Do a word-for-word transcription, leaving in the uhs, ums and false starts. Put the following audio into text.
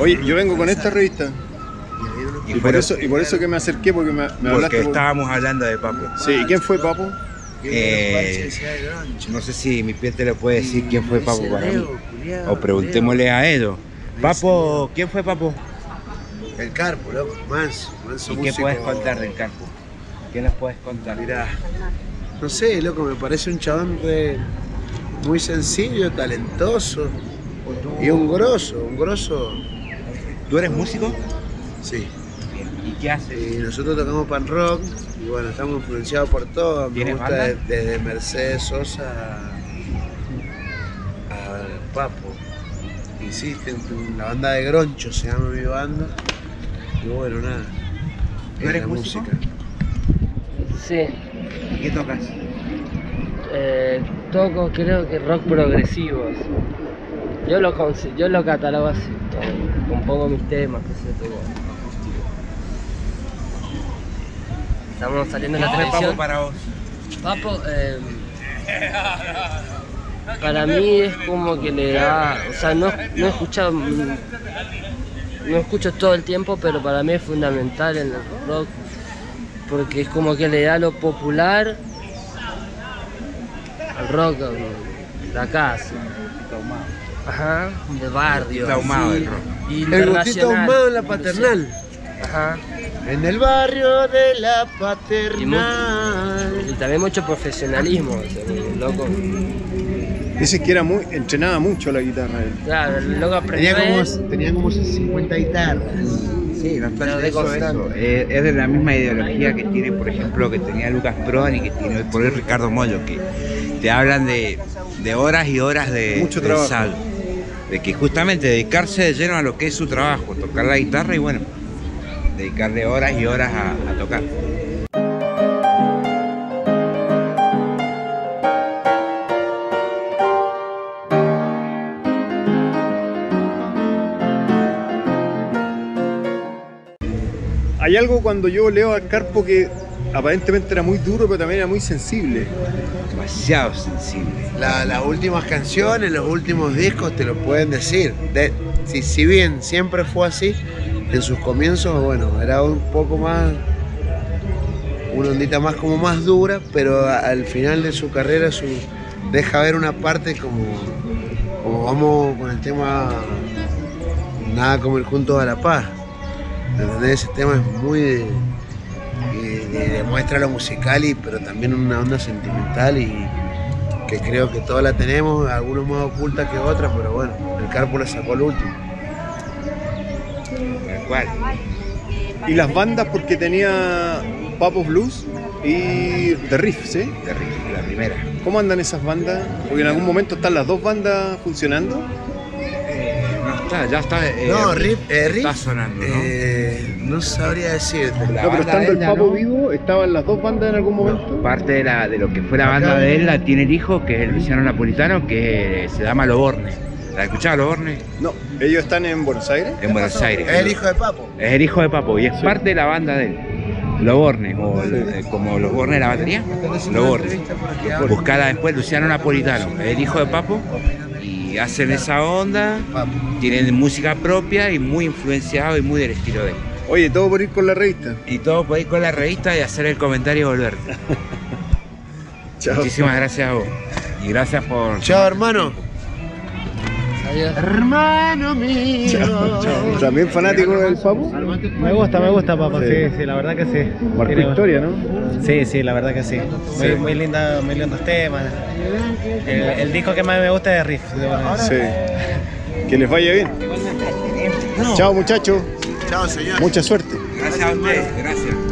Oye, yo vengo con esta revista. Y, y, por eso, y por eso que me acerqué, porque me, me porque hablaste. Porque estábamos hablando de Papo. Sí, ¿y quién fue Papo? Eh, no sé si mi pie te lo puede decir quién fue Papo para mí. O preguntémosle a ellos. Papo, ¿quién fue Papo? El Carpo, loco, manso, manso ¿Y músico. qué puedes contar del Carpo? ¿Qué nos puedes contar? Mirá, no sé, loco, me parece un chabón re, muy sencillo, talentoso y un grosso, un grosso. ¿Tú eres músico? Sí. ¿Y qué haces? Y nosotros tocamos pan rock y bueno, estamos influenciados por todo. Me gusta de, desde Mercedes Sosa a, a Papo. Hiciste la banda de Groncho, se llama mi banda. Y bueno, nada. ¿Tú eres música? Sí. ¿Y qué tocas? Eh, toco, creo que rock progresivo. Yo lo, yo lo catalogo así. Compongo mis temas, que se todo. Estamos saliendo en la televisión. Papo para vos? Papo, eh, para mí es como que le da, o sea, no, no he escuchado, no escucho todo el tiempo, pero para mí es fundamental en el rock, porque es como que le da lo popular al rock de acá, así. Ajá, de barrio. Está ahumado el rock. Y el gustito ahumado en la Paternal. Ajá. En el barrio de la Paternal. Y, mucho, y también mucho profesionalismo, o sea, el loco. Dices que era muy, entrenaba mucho la guitarra él. Claro, el loco aprendió. Tenía como, tenía como cincuenta guitarras. Sí, no obstante de eso, eso. Eh, es de la misma ideología que tiene, por ejemplo, que tenía Lucas Prodan y que tiene hoy por hoy Ricardo Mollo, que te hablan de, de horas y horas de, mucho de trabajo. ensayo. De que justamente dedicarse de lleno a lo que es su trabajo, tocar la guitarra y bueno, dedicarle horas y horas a, a tocar. Hay algo cuando yo leo al Carpo que aparentemente era muy duro, pero también era muy sensible. Demasiado sensible. La, las últimas canciones, los últimos discos te lo pueden decir. De, si, si bien siempre fue así, en sus comienzos, bueno, era un poco más, una ondita más como más dura, pero a, al final de su carrera su, deja ver una parte como, como vamos con el tema Nada como ir juntos a la paz. ¿Entendés? Ese tema es muy de, de, de, demuestra lo musical, y, pero también una onda sentimental, y que creo que todos la tenemos, algunos más oculta que otras, pero bueno, el Carpo le sacó el último. ¿Cuál? Y las bandas, porque tenía Papo Blues y The Riff, ¿sí? The Riff, la primera. ¿Cómo andan esas bandas? Porque en algún momento están las dos bandas funcionando. Eh, no está, ya está. Eh, no, Riff, eh, está Riff, sonando, ¿no? Eh, no sabría decirte. No, pero estando el Papo vivo, ¿estaban las dos bandas en algún momento? No, parte de, la, de lo que fue la banda de él la tiene el hijo, que es el Luciano Napolitano, que se llama Loborne. ¿La has escuchado, Loborne? No, ellos están en Buenos Aires. En Buenos Aires. Es el hijo de Papo. Es el hijo de Papo y es sí. parte de la banda de él. Loborne, o sí. eh, como Loborne de la batería. Loborne. Buscala después Luciano Napolitano, es el hijo de Papo, y hacen esa onda, tienen música propia y muy influenciado y muy del estilo de él. Oye, todo por ir con la revista. Y todo por ir con la revista y hacer el comentario y volverte. Chao. Muchísimas gracias a vos. Y gracias por... Chao, hermano. Adiós. Hermano mío. Chao, chao. ¿También fanático del Papo? Me gusta, me gusta, Papo, sí, sí, sí, la verdad que sí. Marcó Tiene... historia, ¿no? Sí, sí, la verdad que sí. Muy, sí. muy, linda, muy lindos temas. El, el disco que más me gusta es Riff. Sí. Que les vaya bien. No. Chao, muchachos. Chao, señor. Mucha suerte. Gracias a ustedes, gracias.